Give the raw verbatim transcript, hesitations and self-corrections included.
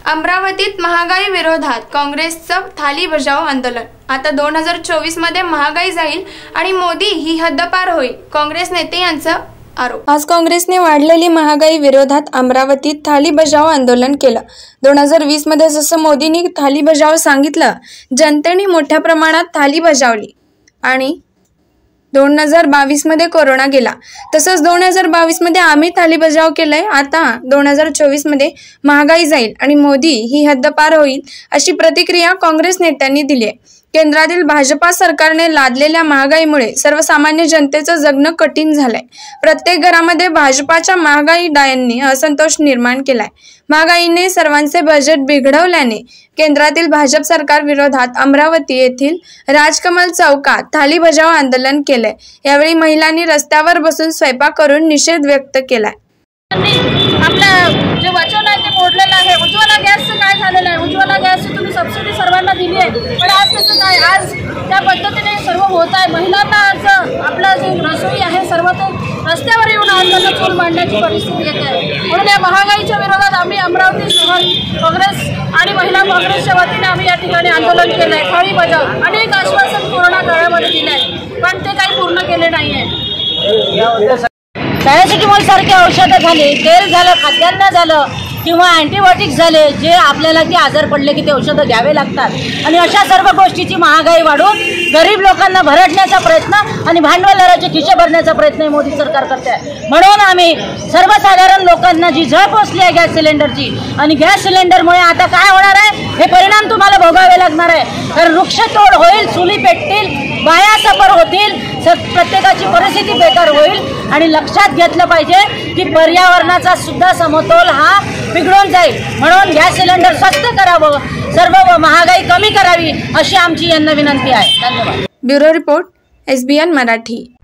अमरावतीत महागाई विरोधात काँग्रेसचं थाली बजाव आंदोलन। आता दोन हजार चोवीस मध्ये महागाई जाईल आणि मोदी ही हद्दपार होईल, काँग्रेस नेते यांचा आरोप। आज काँग्रेसने वाढलेली महागाई विरोधात अमरावतीत थाली बजाव आंदोलन केलं। दोन हजार वीस मध्ये जसं मोदींनी थाली बजाव सांगितलं, जनतेने मोठ्या प्रमाणात थाली बजावली आणि दोन हजार बावीस मध्ये कोरोना गेला, तसंच दोन हजार बावीस मध्ये आम्ही थाली बजाव केलंय। आता दोन हजार चोवीस मध्ये महागाई जाईल आणि मोदी ही हद्दपार होईल, अशी प्रतिक्रिया काँग्रेस नेत्यांनी दिली आहे। केंद्रातील भाजपा सरकारने लादलेल्या महागाईमुळे सर्वसामान्य जनतेचं जगणं कठीण झालंय। प्रत्येक घरामध्ये भाजपाच्या महागाई डायांनी असंतोष निर्माण केलाय। महागाईने सर्वांचे बजेट बिघडवल्याने केंद्रातील भाजप सरकार विरोधात अमरावती येथील राजकमल चौकात थाली बजाव आंदोलन केले। यावेळी महिलांनी रस्त्यावर बसून स्वयंपाक करून निषेध व्यक्त केलाय। आपलं जे वचन आहे ते मोडलेलं आहे। उज्ज्वला गॅसचं काय झालेलं आहे? उज्ज्वला गॅसची तुम्ही सबसिडी सर्वांना दिली आहे, पण आज त्याचं काय? आज त्या पद्धतीने सर्व होत आहे। महिलांना आज आपलं जे रसोई आहे सर्व तो रस्त्यावर येऊन आज त्यांना चूल मांडण्याची परिस्थिती येते आहे। म्हणून या महागाईच्या विरोधात आम्ही अमरावती शहर काँग्रेस आणि महिला काँग्रेसच्या वतीने आम्ही या ठिकाणी आंदोलन केलं आहे। थाळी बजाव अनेक आश्वासन कोरोना काळामध्ये दिले आहे, पण ते काही पूर्ण केले नाही आहे। पॅरासिटामॉल सारखे औषधं झाले, तेल झालं, खाद्यान्न झालं किंवा अँटीबायोटिक्स झाले, जे आपल्याला की आजार पडले की ते औषधं घ्यावे लागतात आणि अशा सर्व गोष्टीची महागाई वाढवून गरीब लोकांना भरडण्याचा प्रयत्न आणि भांडवलदाराचे खिसे भरण्याचा प्रयत्न मोदी सरकार करते आहे। म्हणून आम्ही सर्वसाधारण लोकांना जी झळ पोचली आहे गॅस सिलेंडरची, आणि गॅस सिलेंडरमुळे आता काय होणार आहे हे परिणाम तुम्हाला भोगावे लागणार आहे। तर वृक्षतोड होईल, चुली पेटतील, बाया सफर होतील, प्रत्येकाची परिस्थिती बेकार होईल आणि लक्षात घेतलं पाहिजे की पर्यावरणाचा सुद्धा समतोल हा बिघडून जाईल। म्हणून गॅस सिलेंडर स्वस्त करावं, सर्व महागाई कमी करावी, अशी आमची यांना विनंती आहे। धन्यवाद। Bureau report, S B N Marathi.